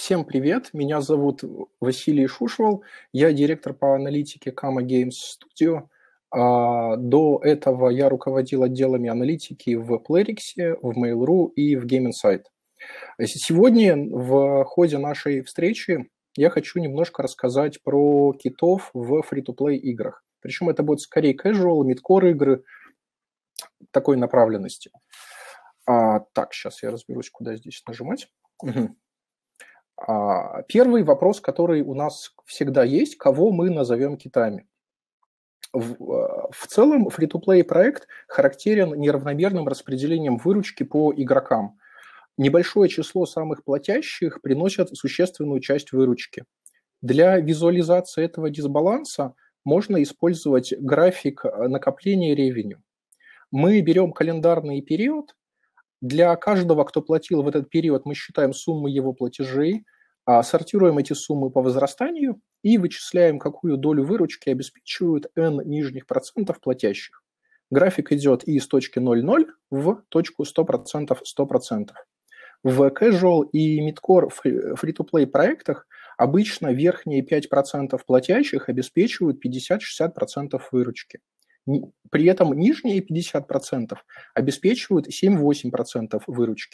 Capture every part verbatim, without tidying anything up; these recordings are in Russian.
Всем привет, меня зовут Василий Шушвал, я директор по аналитике Kama Games Studio. А, До этого я руководил отделами аналитики в Playrix, в Mail.ru и в Game Insight. Сегодня в ходе нашей встречи я хочу немножко рассказать про китов в фри-то-плей играх. Причем это будет скорее casual, mid-core игры такой направленности. А, так, сейчас я разберусь, куда здесь нажимать. Угу. Первый вопрос, который у нас всегда есть, кого мы назовем китами. В, в целом, фри-то-плей проект характерен неравномерным распределением выручки по игрокам. Небольшое число самых платящих приносят существенную часть выручки. Для визуализации этого дисбаланса можно использовать график накопления ревеню. Мы берем календарный период. Для каждого, кто платил в этот период, мы считаем сумму его платежей, сортируем эти суммы по возрастанию и вычисляем, какую долю выручки обеспечивают n нижних процентов платящих. График идет из точки ноль ноль в точку сто процентов сто процентов. В casual и mid-core free-to-play проектах обычно верхние пять процентов платящих обеспечивают пятьдесят-шестьдесят процентов выручки. При этом нижние пятьдесят процентов обеспечивают семь-восемь процентов выручки.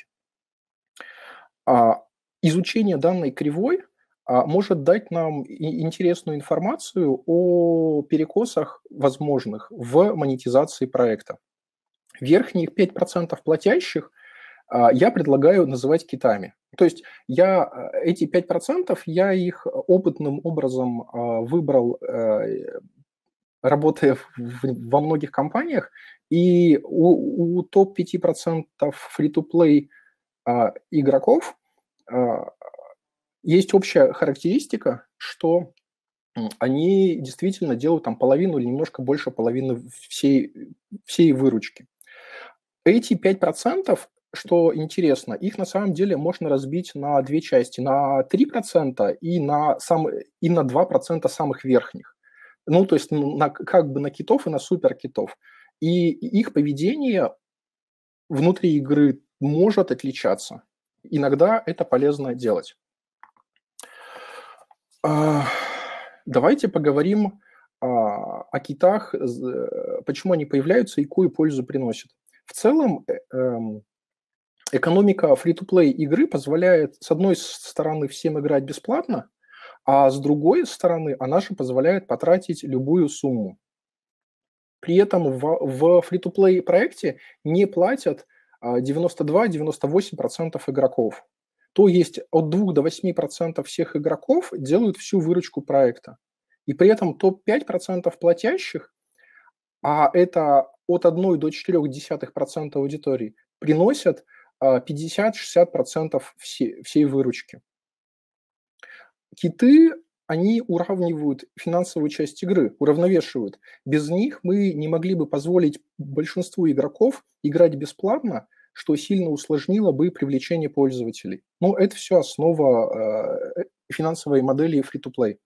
Изучение данной кривой может дать нам интересную информацию о перекосах возможных в монетизации проекта. Верхние пять процентов платящих я предлагаю называть китами. То есть я, эти пять процентов я их опытным образом выбрал, работая в, во многих компаниях, и у, у топ пять процентов фри-то-плей а, игроков а, есть общая характеристика, что они действительно делают там половину или немножко больше половины всей, всей выручки. Эти пять процентов, что интересно, их на самом деле можно разбить на две части, на три процента и на, сам, и на два процента самых верхних. Ну, то есть на, как бы на китов и на суперкитов. И их поведение внутри игры может отличаться. Иногда это полезно делать. Давайте поговорим о китах, почему они появляются и какую пользу приносят. В целом, экономика фри-то-плей игры позволяет, с одной стороны, всем играть бесплатно, а с другой стороны, она же позволяет потратить любую сумму. При этом в, в фри-то-плей проекте не платят девяносто два - девяносто восемь процентов игроков. То есть от двух до восьми процентов всех игроков делают всю выручку проекта. И при этом топ пять процентов платящих, а это от одного до четырёх десятых процента аудитории, приносят пятьдесят-шестьдесят процентов всей, всей выручки. Киты, они уравнивают финансовую часть игры, уравновешивают. Без них мы не могли бы позволить большинству игроков играть бесплатно, что сильно усложнило бы привлечение пользователей. Но это все основа э, финансовой модели free-to-play.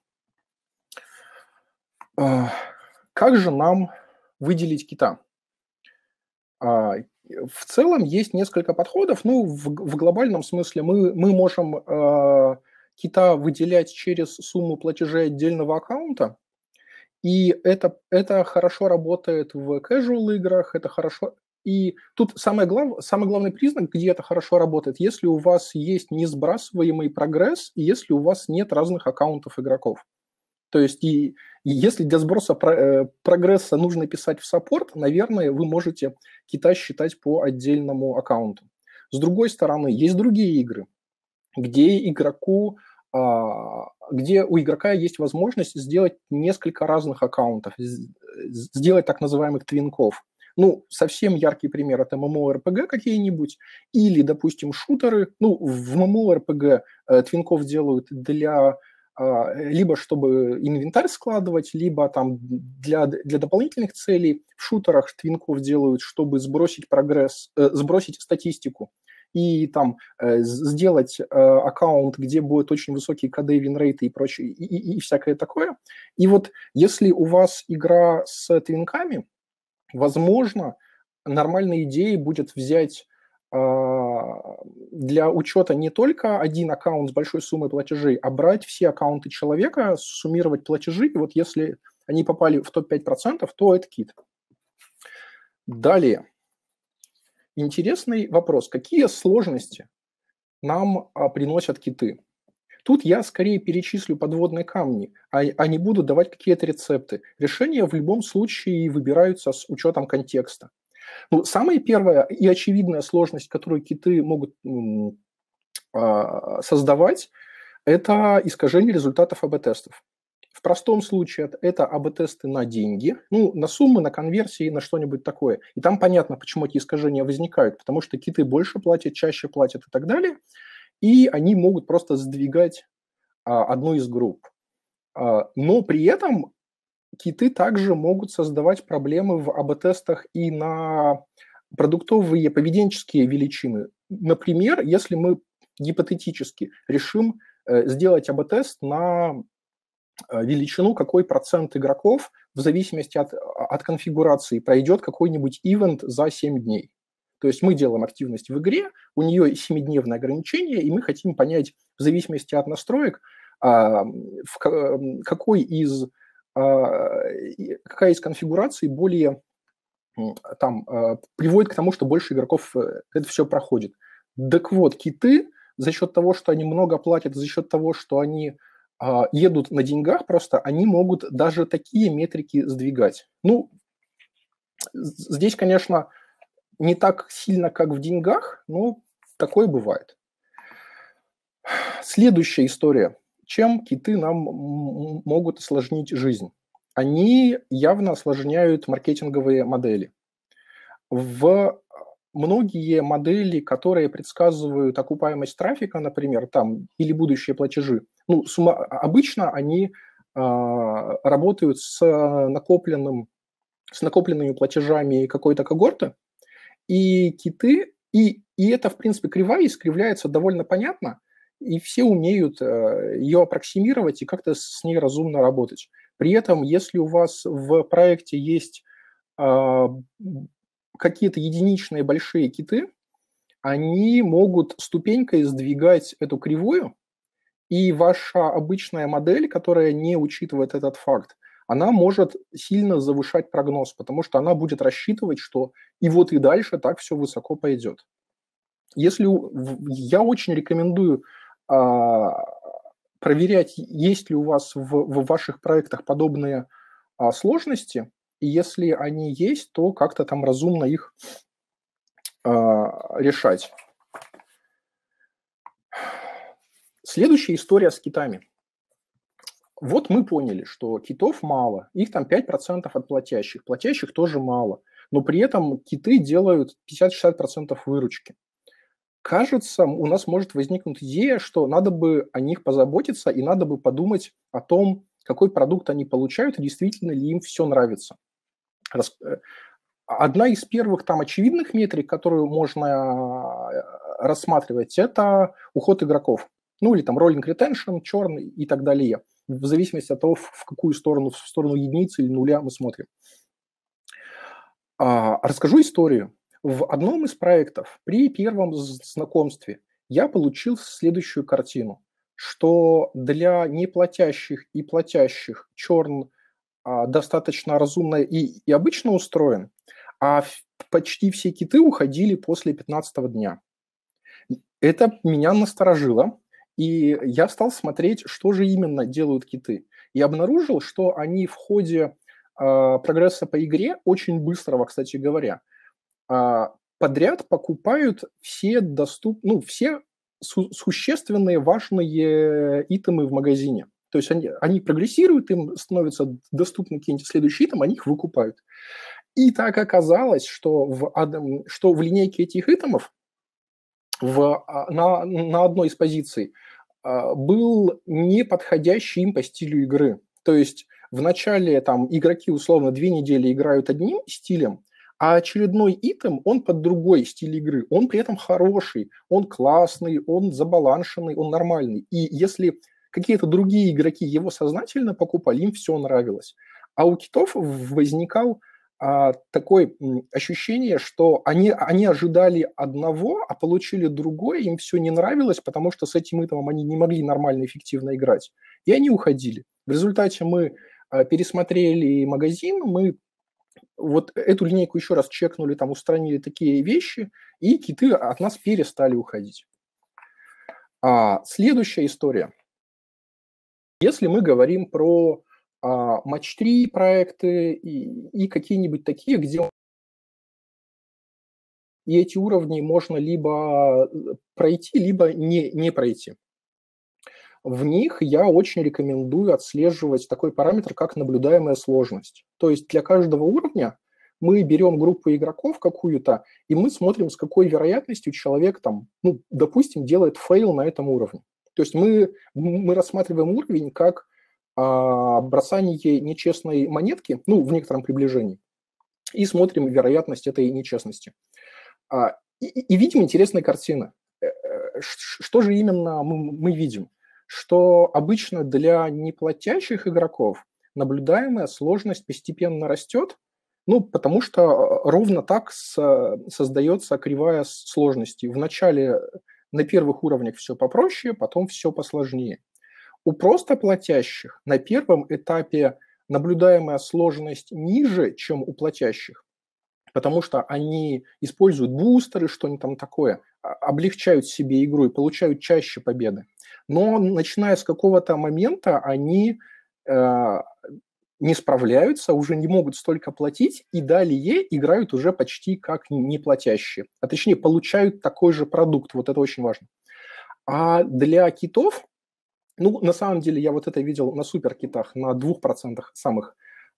Э, как же нам выделить кита? Э, в целом есть несколько подходов. Ну, в, в глобальном смысле мы, мы можем... Э, кита выделять через сумму платежей отдельного аккаунта, и это, это хорошо работает в casual играх, это хорошо... И тут самое глав... самый главный признак, где это хорошо работает, если у вас есть несбрасываемый прогресс, и если у вас нет разных аккаунтов игроков. То есть и, и если для сброса про... прогресса нужно писать в саппорт, наверное, вы можете кита считать по отдельному аккаунту. С другой стороны, есть другие игры, где игроку, где у игрока есть возможность сделать несколько разных аккаунтов, сделать так называемых твинков. Ну, совсем яркий пример – это эм эм о эр пи джи какие-нибудь, или, допустим, шутеры. Ну, в эм эм о эр пи джи твинков делают для либо чтобы инвентарь складывать, либо там для, для дополнительных целей. В шутерах твинков делают, чтобы сбросить прогресс, э, сбросить статистику и там э, сделать э, аккаунт, где будут очень высокие коды, винрейты и прочее, и, и, и всякое такое. И вот если у вас игра с твинками, возможно, нормальной идеей будет взять для учета не только один аккаунт с большой суммой платежей, а брать все аккаунты человека, суммировать платежи, и вот если они попали в топ пять процентов, то это кит. Далее. Интересный вопрос. Какие сложности нам приносят киты? Тут я скорее перечислю подводные камни, а, а не буду давать какие-то рецепты. Решения в любом случае выбираются с учетом контекста. Ну, самая первая и очевидная сложность, которую киты могут м, а, создавать, это искажение результатов эй би-тестов. В простом случае это эй би-тесты на деньги, ну, на суммы, на конверсии, на что-нибудь такое. И там понятно, почему эти искажения возникают, потому что киты больше платят, чаще платят и так далее, и они могут просто сдвигать а, одну из групп. А, но при этом киты также могут создавать проблемы в эй би-тестах и на продуктовые поведенческие величины. Например, если мы гипотетически решим э, сделать эй би-тест на величину, какой процент игроков в зависимости от, от конфигурации пройдет какой-нибудь ивент за семь дней. То есть мы делаем активность в игре, у нее семидневное ограничение, и мы хотим понять в зависимости от настроек, в какой из, какая из конфигураций более там, приводит к тому, что больше игроков это все проходит. Так вот, киты за счет того, что они много платят, за счет того, что они едут на деньгах, просто они могут даже такие метрики сдвигать. Ну, здесь, конечно, не так сильно, как в деньгах, но такое бывает. Следующая история. Чем киты нам могут осложнить жизнь? Они явно осложняют маркетинговые модели. В многие модели, которые предсказывают окупаемость трафика, например, там, или будущие платежи, ну, сумма, обычно они э, работают с накопленным, с накопленными платежами какой-то когорты, и киты, и, и это, в принципе, кривая искривляется довольно понятно, и все умеют э, ее аппроксимировать и как-то с ней разумно работать. При этом, если у вас в проекте есть э, какие-то единичные большие киты, они могут ступенькой сдвигать эту кривую, и ваша обычная модель, которая не учитывает этот факт, она может сильно завышать прогноз, потому что она будет рассчитывать, что и вот и дальше так все высоко пойдет. Если я очень рекомендую а, проверять, есть ли у вас в, в ваших проектах подобные а, сложности, и если они есть, то как-то там разумно их а, решать. Следующая история с китами. Вот мы поняли, что китов мало, их там пять процентов от платящих, платящих тоже мало, но при этом киты делают пятьдесят-шестьдесят процентов выручки. Кажется, у нас может возникнуть идея, что надо бы о них позаботиться и надо бы подумать о том, какой продукт они получают и действительно ли им все нравится. Одна из первых там очевидных метрик, которую можно рассматривать, это уход игроков. Ну или там rolling retention, churn и так далее. В зависимости от того, в какую сторону, в сторону единицы или нуля мы смотрим. А, расскажу историю. В одном из проектов при первом знакомстве я получил следующую картину, что для неплатящих и платящих churn а, достаточно разумно и, и обычно устроен, а почти все киты уходили после пятнадцатого дня. Это меня насторожило, и я стал смотреть, что же именно делают киты. И обнаружил, что они в ходе э, прогресса по игре, очень быстрого, кстати говоря, э, подряд покупают все, доступ... ну, все су- существенные важные итемы в магазине. То есть они, они прогрессируют, им становятся доступны какие-нибудь следующие итемы, они их выкупают. И так оказалось, что в, что в линейке этих итемов в, на, на одной из позиций был неподходящий им по стилю игры. То есть вначале там игроки условно две недели играют одним стилем, а очередной итем, он под другой стиль игры. Он при этом хороший, он классный, он забаланшенный, он нормальный. И если какие-то другие игроки его сознательно покупали, им все нравилось. А у китов возникал а, такое м, ощущение, что они, они ожидали одного, а получили другое, им все не нравилось, потому что с этим итемом они не могли нормально, эффективно играть. И они уходили. В результате мы а, пересмотрели магазин, мы вот эту линейку еще раз чекнули, там устранили такие вещи, и киты от нас перестали уходить. А, следующая история. Если мы говорим про а, матч три проекты и, и какие-нибудь такие, где и эти уровни можно либо пройти, либо не, не пройти. В них я очень рекомендую отслеживать такой параметр, как наблюдаемая сложность. То есть для каждого уровня мы берем группу игроков какую-то, и мы смотрим, с какой вероятностью человек там, ну, допустим, делает фейл на этом уровне. То есть мы, мы рассматриваем уровень как а, бросание нечестной монетки, ну, в некотором приближении, и смотрим вероятность этой нечестности. А, и, и видим интересные картины. Что же именно мы, мы видим? Что обычно для неплатящих игроков наблюдаемая сложность постепенно растет, ну, потому что ровно так с, создается кривая сложности. Вначале на первых уровнях все попроще, потом все посложнее. У просто платящих на первом этапе наблюдаемая сложность ниже, чем у платящих, потому что они используют бустеры, что-нибудь там такое, облегчают себе игру и получают чаще победы. Но начиная с какого-то момента они э, не справляются, уже не могут столько платить, и далее играют уже почти как неплатящие. А точнее, получают такой же продукт, вот это очень важно. А для китов, ну, на самом деле, я вот это видел на суперкитах, на двух процентах самых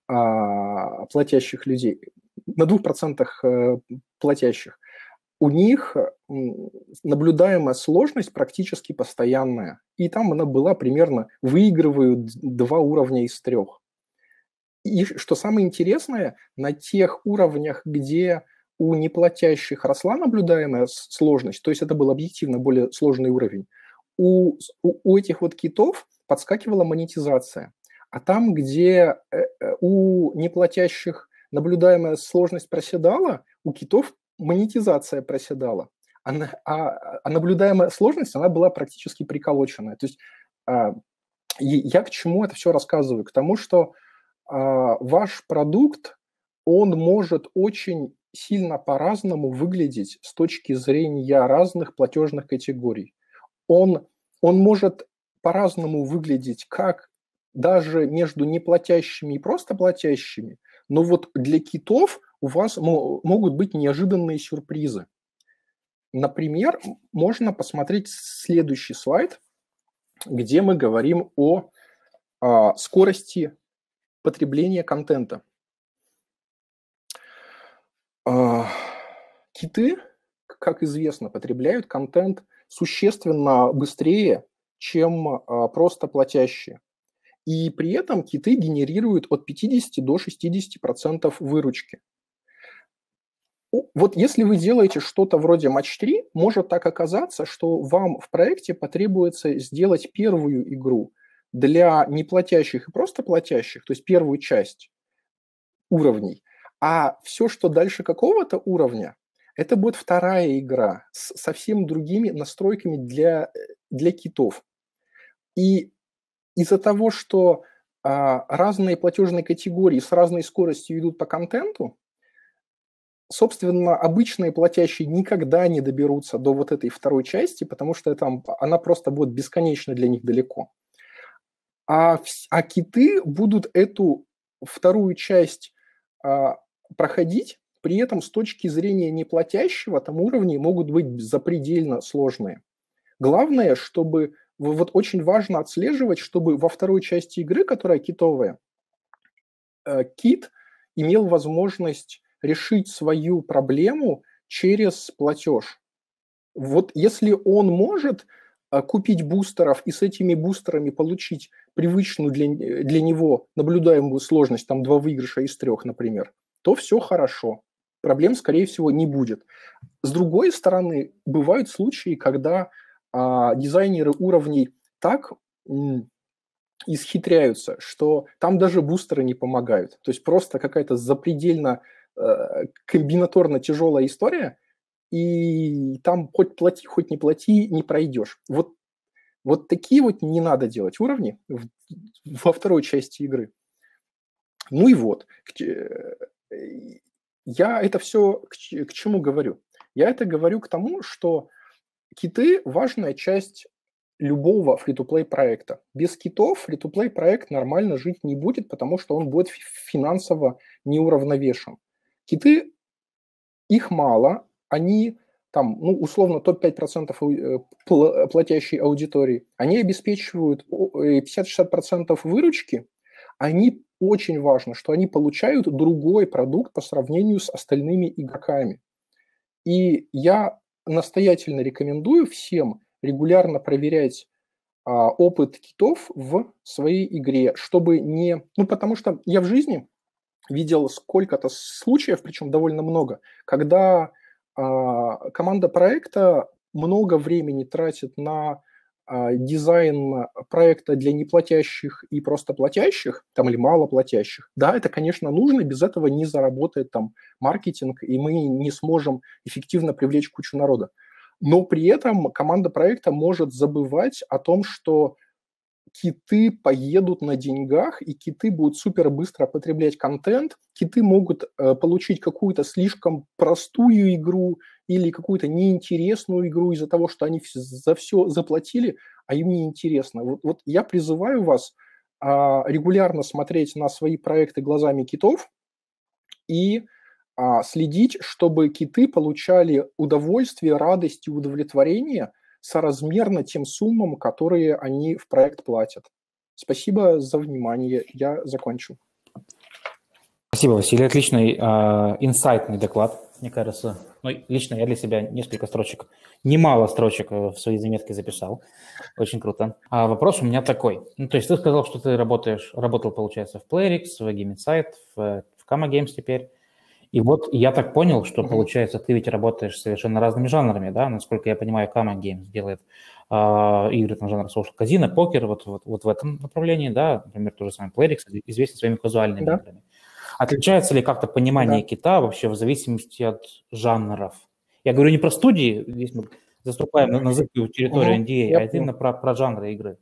а, платящих людей, на двух процентах э, платящих, у них наблюдаемая сложность практически постоянная. И там она была примерно, выигрывают два уровня из трех. И что самое интересное, на тех уровнях, где у неплатящих росла наблюдаемая сложность, то есть это был объективно более сложный уровень, у, у, у этих вот китов подскакивала монетизация. А там, где у неплатящих наблюдаемая сложность проседала, у китов монетизация проседала. А, а, а наблюдаемая сложность, она была практически приколоченная. То есть а, я к чему это все рассказываю? К тому, что а, ваш продукт, он может очень сильно по-разному выглядеть с точки зрения разных платежных категорий. Он, он может по-разному выглядеть как даже между неплатящими и просто платящими, но вот для китов у вас могут быть неожиданные сюрпризы. Например, можно посмотреть следующий слайд, где мы говорим о а, скорости потребления контента. А, киты, как известно, потребляют контент существенно быстрее, чем а, просто платящие. И при этом киты генерируют от пятидесяти до шестидесяти процентов выручки. Вот если вы делаете что-то вроде матч три, может так оказаться, что вам в проекте потребуется сделать первую игру для неплатящих и просто платящих, то есть первую часть уровней, а все, что дальше какого-то уровня, это будет вторая игра с совсем другими настройками для, для китов. И из-за того, что а, разные платежные категории с разной скоростью идут по контенту, собственно, обычные платящие никогда не доберутся до вот этой второй части, потому что там, она просто будет бесконечно для них далеко. А, а киты будут эту вторую часть а, проходить, при этом с точки зрения неплатящего там уровни могут быть запредельно сложные. Главное, чтобы вот очень важно отслеживать, чтобы во второй части игры, которая китовая, кит имел возможность решить свою проблему через платеж. Вот если он может купить бустеров и с этими бустерами получить привычную для, для него наблюдаемую сложность, там два выигрыша из трех, например, то все хорошо. Проблем, скорее всего, не будет. С другой стороны, бывают случаи, когда а, дизайнеры уровней так м, исхитряются, что там даже бустеры не помогают. То есть просто какая-то запредельно э, комбинаторно тяжелая история, и там хоть плати, хоть не плати, не пройдешь. Вот, вот такие вот не надо делать уровни в, во второй части игры. Ну и вот. Я это все к, к чему говорю? Я это говорю к тому, что киты – важная часть любого фри-то-плей проекта. Без китов фри-то-плей проект нормально жить не будет, потому что он будет финансово неуравновешен. Киты, их мало, они там, ну, условно, топ пять процентов платящей аудитории, они обеспечивают пятьдесят-шестьдесят процентов выручки, они очень важно, что они получают другой продукт по сравнению с остальными игроками. И я настоятельно рекомендую всем регулярно проверять а, опыт китов в своей игре, чтобы не... Ну, потому что я в жизни видел сколько-то случаев, причем довольно много, когда а, команда проекта много времени тратит на а, дизайн проекта для неплатящих и просто платящих, там, или малоплатящих. Да, это, конечно, нужно, без этого не заработает там маркетинг, и мы не сможем эффективно привлечь кучу народа. Но при этом команда проекта может забывать о том, что киты поедут на деньгах, и киты будут супер быстро потреблять контент, киты могут э, получить какую-то слишком простую игру или какую-то неинтересную игру из-за того, что они за все заплатили, а им неинтересно. Вот, вот я призываю вас э, регулярно смотреть на свои проекты глазами китов и э, следить, чтобы киты получали удовольствие, радость и удовлетворение соразмерно тем суммам, которые они в проект платят. Спасибо за внимание. Я закончил. Спасибо, Василий. Отличный, э, инсайтный доклад, мне кажется. Ну, лично я для себя несколько строчек, немало строчек в свои заметки записал. Очень круто. А вопрос у меня такой. Ну, то есть ты сказал, что ты работаешь, работал, получается, в Playrix, в Game Insight, в, в Kama Games теперь. И вот я так понял, что, получается, ты ведь работаешь совершенно разными жанрами, да? Насколько я понимаю, Kama Games делает э, игры на жанр social казино, покер, вот, вот, вот в этом направлении, да? Например, то же самое Playrix известен своими казуальными да. играми. Отличается ли как-то понимание да. кита вообще в зависимости от жанров? Я говорю не про студии, здесь мы заступаем на, на зыбкую территорию эн ди эй, угу, а именно про, про жанры игры.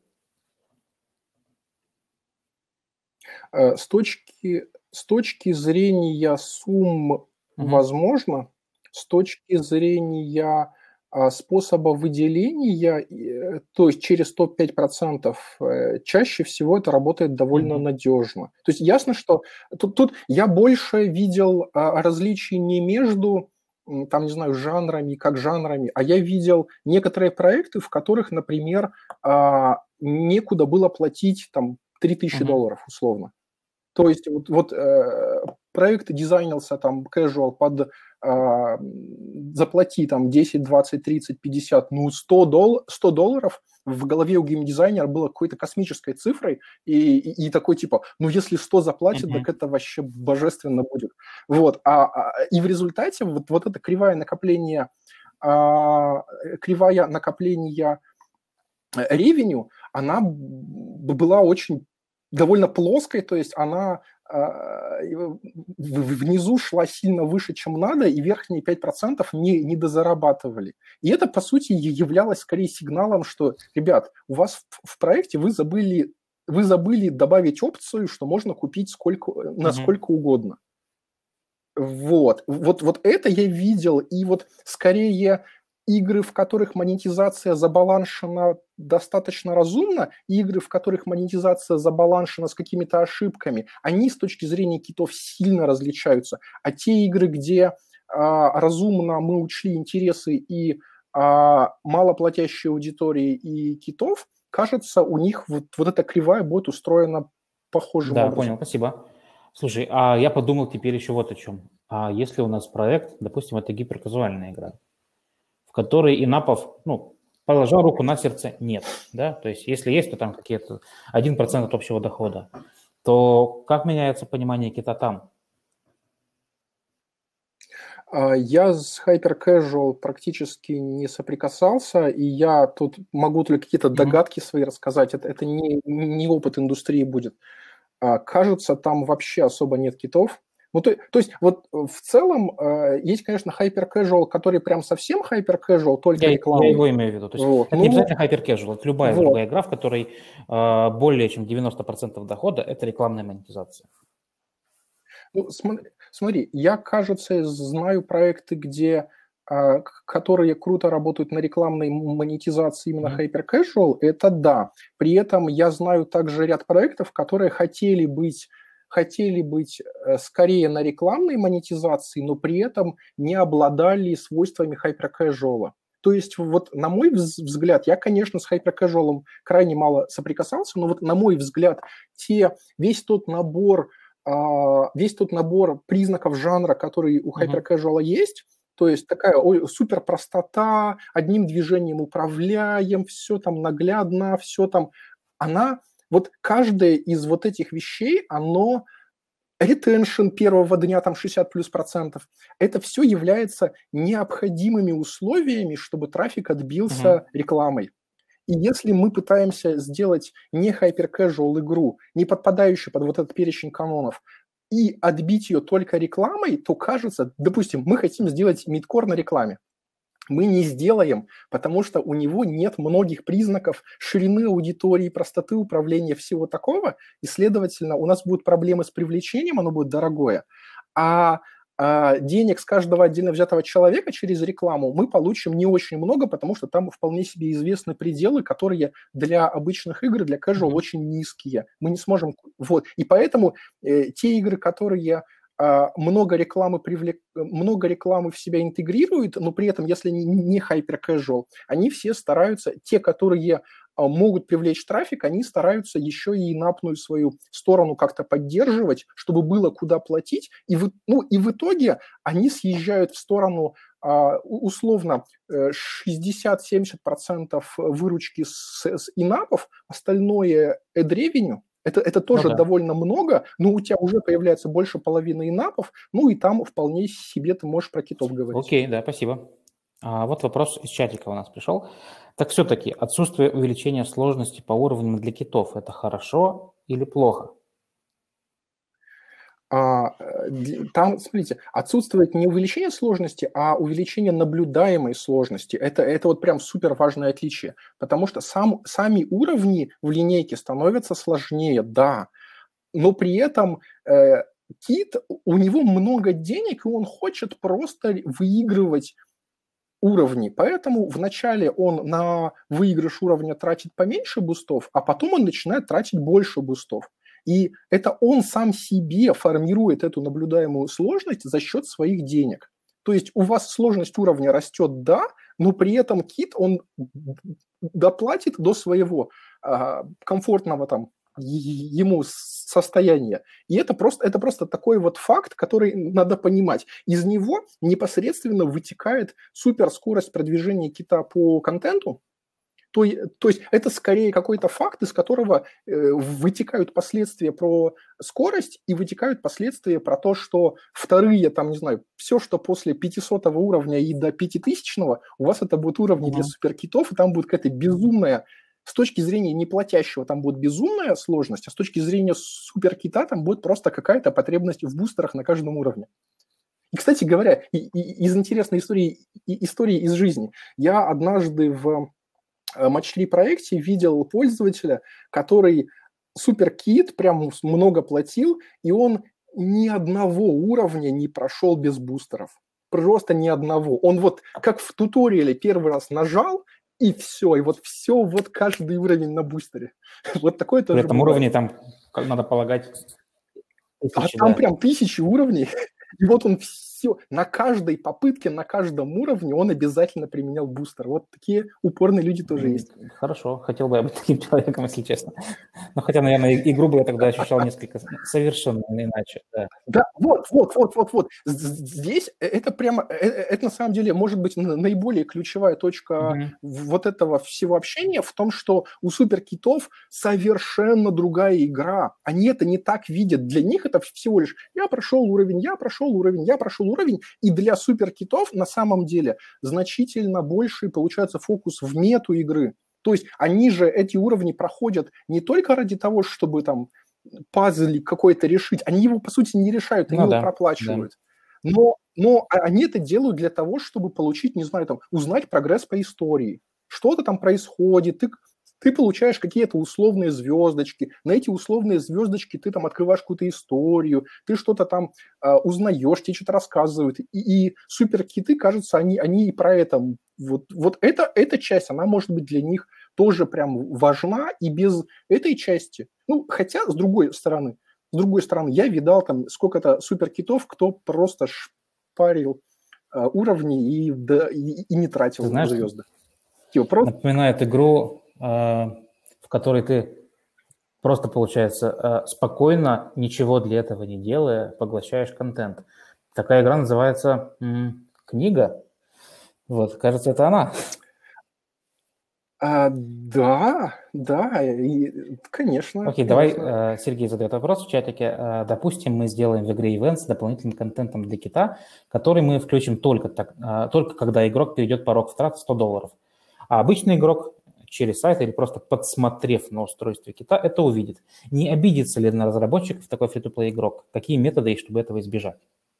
С точки... С точки зрения сумм, uh-huh. возможно, с точки зрения а, способа выделения, то есть через топ пять процентов, чаще всего это работает довольно uh-huh. надежно. То есть ясно, что тут, тут я больше видел а, различий не между, там, не знаю, жанрами, как жанрами, а я видел некоторые проекты, в которых, например, а, некуда было платить там три тысячи uh-huh. долларов условно. То есть вот, вот э, проект дизайнился там casual под э, заплати там десять, двадцать, тридцать, пятьдесят, ну сто долларов в голове у геймдизайнера было какой-то космической цифрой и, и, и такой типа, ну если сто заплатит, mm-hmm. так это вообще божественно будет. Вот, а, а, и в результате вот, вот это кривая накопления, а, кривая накопления ревеню, она была очень довольно плоской, то есть она э, внизу шла сильно выше, чем надо, и верхние пять процентов не, не дозарабатывали. И это, по сути, являлось скорее сигналом, что, ребят, у вас в, в проекте вы забыли, вы забыли добавить опцию, что можно купить сколько, на mm-hmm. сколько угодно. Вот. Вот, вот это я видел, и вот скорее... игры, в которых монетизация забаланшена достаточно разумно, игры, в которых монетизация забаланшена с какими-то ошибками, они с точки зрения китов сильно различаются. А те игры, где а, разумно мы учли интересы и а, малоплатящей аудитории и китов, кажется, у них вот, вот эта кривая будет устроена похожим да, образом. Да, понял, спасибо. Слушай, а я подумал теперь еще вот о чем. А если у нас проект, допустим, это гиперказуальная игра, в которой инапов, ну, положа руку на сердце, нет, да, то есть если есть, то там какие-то один процент от общего дохода, то как меняется понимание кита там? Я с Hyper Casual практически не соприкасался, и я тут могу только какие-то догадки свои рассказать. Это, это не, не опыт индустрии будет. Кажется, там вообще особо нет китов. Ну, то, то есть, вот в целом, есть, конечно, Hyper Casual, который прям совсем Hyper Casual, только я, рекламный. Я его имею в виду. То есть вот. Это ну, не обязательно Hyper Casual, это любая вот. другая игра, в которой э, более чем девяносто процентов дохода – это рекламная монетизация. Ну, смотри, смотри, я, кажется, знаю проекты, где, а, которые круто работают на рекламной монетизации именно mm-hmm. Hyper Casual, это да. При этом я знаю также ряд проектов, которые хотели быть, хотели быть скорее на рекламной монетизации, но при этом не обладали свойствами Hyper Casual. То есть, вот на мой взгляд, я, конечно, с Hyper Casual крайне мало соприкасался, но вот на мой взгляд, те, весь тот набор весь тот набор признаков жанра, который у Hyper Casual uh-huh. есть, то есть такая ой, супер простота, одним движением управляем, все там наглядно, все там, она, вот каждая из вот этих вещей, оно, ретеншн первого дня там шестьдесят плюс процентов, это все является необходимыми условиями, чтобы трафик отбился uh-huh. рекламой. И если мы пытаемся сделать не hyper-casual игру, не подпадающую под вот этот перечень канонов, и отбить ее только рекламой, то кажется, допустим, мы хотим сделать мидкор на рекламе. Мы не сделаем, потому что у него нет многих признаков ширины аудитории, простоты управления, всего такого, и, следовательно, у нас будут проблемы с привлечением, оно будет дорогое, а денег с каждого отдельно взятого человека через рекламу мы получим не очень много, потому что там вполне себе известны пределы, которые для обычных игр, для casual mm-hmm. очень низкие. Мы не сможем... Вот. И поэтому э, те игры, которые э, много, рекламы привлек... много рекламы в себя интегрируют, но при этом, если они не hyper-casual, они все стараются, те, которые могут привлечь трафик, они стараются еще и инапную свою сторону как-то поддерживать, чтобы было куда платить. И в, ну, и в итоге они съезжают в сторону условно шестьдесят-семьдесят процентов выручки с, с инапов, остальное ad revenue. Это, это тоже ну, да. довольно много, но у тебя уже появляется больше половины инапов, ну и там вполне себе ты можешь про китов говорить. Окей, да, спасибо. А вот вопрос из чатика у нас пришел. Так все-таки отсутствие увеличения сложности по уровням для китов – это хорошо или плохо? А, там, смотрите, отсутствует не увеличение сложности, а увеличение наблюдаемой сложности. Это, это вот прям супер важное отличие, потому что сам, сами уровни в линейке становятся сложнее, да, но при этом э, кит, у него много денег, и он хочет просто выигрывать уровни, поэтому вначале он на выигрыш уровня тратит поменьше бустов, а потом он начинает тратить больше бустов. И это он сам себе формирует эту наблюдаемую сложность за счет своих денег. То есть у вас сложность уровня растет, да, но при этом кит, он доплатит до своего а, комфортного там ему состояние. И это просто, это просто такой вот факт, который надо понимать. Из него непосредственно вытекает суперскорость продвижения кита по контенту. То, то есть это скорее какой-то факт, из которого э, вытекают последствия про скорость и вытекают последствия про то, что вторые, там, не знаю, все, что после пятисотого уровня и до пятитысячного, у вас это будут уровни mm-hmm. для суперкитов, и там будет какая-то безумная, с точки зрения неплатящего, там будет безумная сложность, а с точки зрения суперкита там будет просто какая-то потребность в бустерах на каждом уровне. И, кстати говоря, и, и, из интересной истории, и, истории из жизни, я однажды в матч-три проекте видел пользователя, который суперкит прям много платил, и он ни одного уровня не прошел без бустеров. Просто ни одного. Он вот как в туториале первый раз нажал, и все, и вот все, вот каждый уровень на бустере. Вот такое тоже. При этом уровни там, как надо полагать, тысячи, а там да. прям тысячи уровней. И вот он все, на каждой попытке, на каждом уровне он обязательно применял бустер. Вот такие упорные люди тоже mm, есть. Хорошо, хотел бы я быть таким человеком, если честно. Но хотя, наверное, игру бы я тогда ощущал несколько совершенно иначе. Да, да вот, вот, вот, вот, вот. Здесь это прямо, это на самом деле может быть наиболее ключевая точка mm-hmm. вот этого всего общения в том, что у суперкитов совершенно другая игра. Они это не так видят. Для них это всего лишь я прошел уровень, я прошел уровень, я прошел уровень, и для суперкитов на самом деле значительно больше получается фокус в мету игры. То есть они же эти уровни проходят не только ради того, чтобы там пазл какой-то решить, они его, по сути, не решают, они Ну его да, проплачивают. да. Но, но они это делают для того, чтобы получить, не знаю, там, узнать прогресс по истории. Что-то там происходит, ты, ты получаешь какие-то условные звездочки, на эти условные звездочки ты там открываешь какую-то историю, ты что-то там э, узнаешь, тебе что-то рассказывают. И, и суперкиты, кажется, они, они и про это. Вот, вот это, эта часть, она может быть для них тоже прям важна, и без этой части, ну, хотя, с другой стороны, с другой стороны, я видал там сколько-то суперкитов, кто просто шпарил э, уровни и, да, и, и не тратил Ты знаешь, звезды. Типа, просто... напоминает игру, э, в которой ты просто, получается, э, спокойно, ничего для этого не делая, поглощаешь контент. Такая игра называется м, «Книга». Вот, кажется, это она. А, да, да, и, конечно. Окей, конечно. давай, Сергей задает вопрос в чатике. Допустим, мы сделаем в игре ивент с дополнительным контентом для кита, который мы включим только, так, только когда игрок перейдет порог втрат сто долларов. А обычный игрок через сайт или просто подсмотрев на устройстве кита это увидит. Не обидится ли на разработчиков такой фри-то-плей игрок? Какие методы есть, чтобы этого избежать?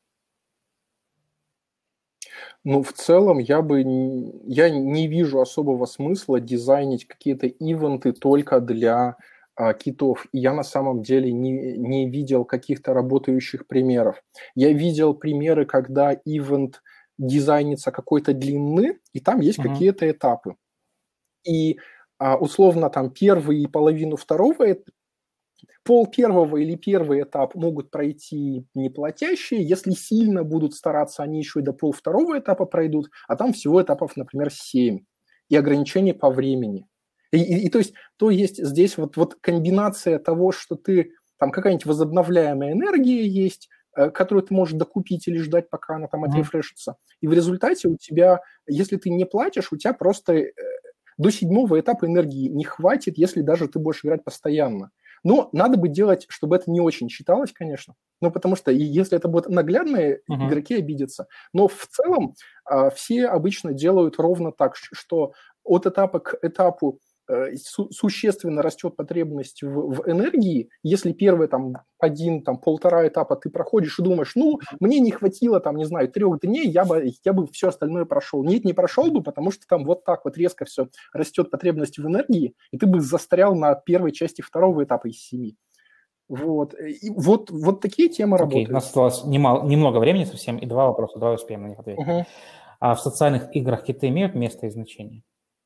Ну, в целом, я бы не, я не вижу особого смысла дизайнить какие-то ивенты только для а, китов. И я на самом деле не, не видел каких-то работающих примеров. Я видел примеры, когда ивент дизайнится какой-то длины, и там есть uh-huh. какие-то этапы. И а, условно там первый и половину второго пол первого или первый этап могут пройти неплатящие, если сильно будут стараться, они еще и до пол второго этапа пройдут, а там всего этапов, например, семь, и ограничения по времени. И, и, и то есть, то есть здесь вот, вот комбинация того, что ты, там какая-нибудь возобновляемая энергия есть, э, которую ты можешь докупить или ждать, пока она там отрефрешится, и в результате у тебя, если ты не платишь, у тебя просто э, до седьмого этапа энергии не хватит, если даже ты будешь играть постоянно. Но надо бы делать, чтобы это не очень читалось, конечно. Ну, потому что если это будут наглядные, uh-huh. игроки обидятся. Но в целом а, все обычно делают ровно так, что от этапа к этапу а, су- существенно растет потребность в, в энергии. Если первые там один, там полтора этапа ты проходишь и думаешь, ну, мне не хватило там, не знаю, трех дней, я бы, я бы все остальное прошел. Нет, не прошел бы, потому что там вот так вот резко все растет потребность в энергии, и ты бы застрял на первой части второго этапа из семи. Вот. И вот, вот такие темы okay, работают. У нас осталось немало, немного времени совсем, и два вопроса, давай успеем на них ответить. Uh-huh. А в социальных играх киты имеют место и значение?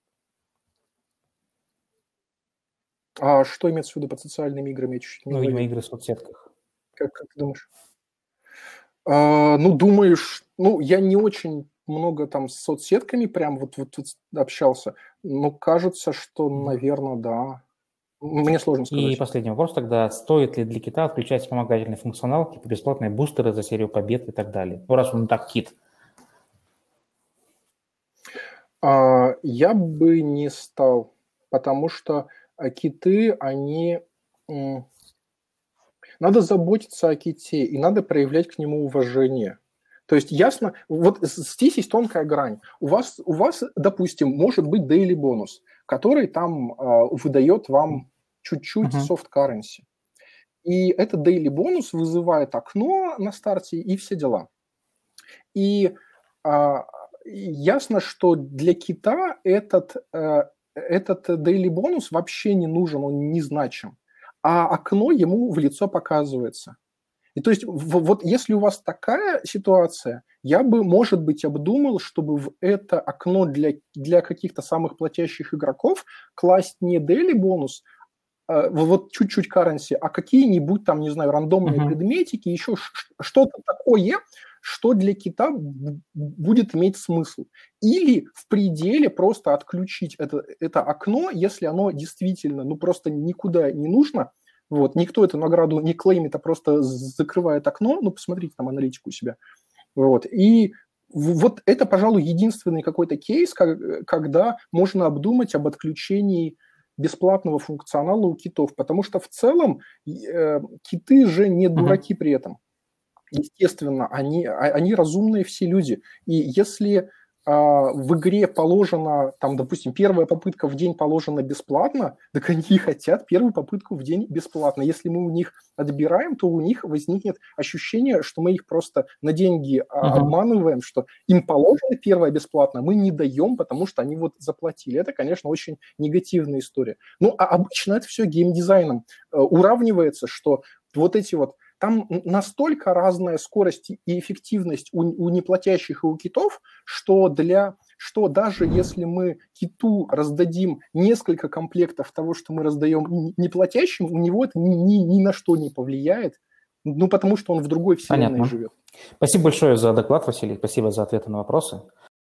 А что имеется в виду под социальными играми? Я чуть-чуть не ну, уловил. видимо, игры в соцсетках. Как, как ты думаешь? А, ну, думаешь, ну, я не очень много там с соцсетками прям вот, вот, вот общался, но кажется, что, mm-hmm. наверное, да. Мне сложно сказать. И последний вопрос тогда. Стоит ли для кита отключать вспомогательный функционал, типа бесплатные бустеры за серию побед и так далее? Ну, раз он так кит. А, я бы не стал, потому что киты, они... Надо заботиться о ките, и надо проявлять к нему уважение. То есть ясно, вот здесь есть тонкая грань. У вас, у вас допустим, может быть daily бонус, который там э, выдает вам чуть-чуть uh-huh. soft currency. И этот daily бонус вызывает окно на старте и все дела. И э, ясно, что для кита этот, э, этот daily бонус вообще не нужен, он не значим. А окно ему в лицо показывается. И то есть в, вот если у вас такая ситуация, я бы, может быть, обдумал, чтобы в это окно для, для каких-то самых платящих игроков класть не daily бонус, а, вот чуть-чуть currency, а какие-нибудь там, не знаю, рандомные uh-huh. предметики, еще что-то такое, что для кита будет иметь смысл. Или в пределе просто отключить это, это окно, если оно действительно, ну, просто никуда не нужно. Вот, никто эту награду не клеймит, а просто закрывает окно. Ну, посмотрите там аналитику у себя. Вот. И вот это, пожалуй, единственный какой-то кейс, когда можно обдумать об отключении бесплатного функционала у китов. Потому что в целом э, киты же не дураки uh-huh. при этом. естественно, они, они разумные все люди. И если в игре положено, там, допустим, первая попытка в день положена бесплатно, так они хотят первую попытку в день бесплатно. Если мы у них отбираем, то у них возникнет ощущение, что мы их просто на деньги uh-huh. обманываем, что им положено первое бесплатно, мы не даем, потому что они вот заплатили. Это, конечно, очень негативная история. Ну, а обычно это все геймдизайном уравнивается, что вот эти вот там настолько разная скорость и эффективность у, у неплатящих и у китов, что, для, что даже если мы киту раздадим несколько комплектов того, что мы раздаем неплатящим, у него это ни, ни, ни на что не повлияет, ну, потому что он в другой вселенной Понятно. живет. Спасибо большое за доклад, Василий. Спасибо за ответы на вопросы.